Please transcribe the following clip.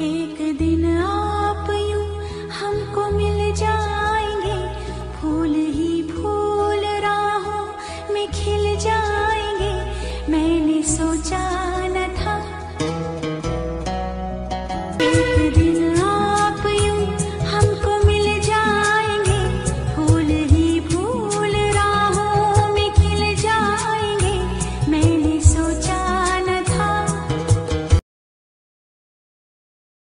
एक दिन आप यूं हमको मिल जाएंगे, फूल ही फूल राहों में खिल जाएंगे। मैंने सोचा न था एक दिन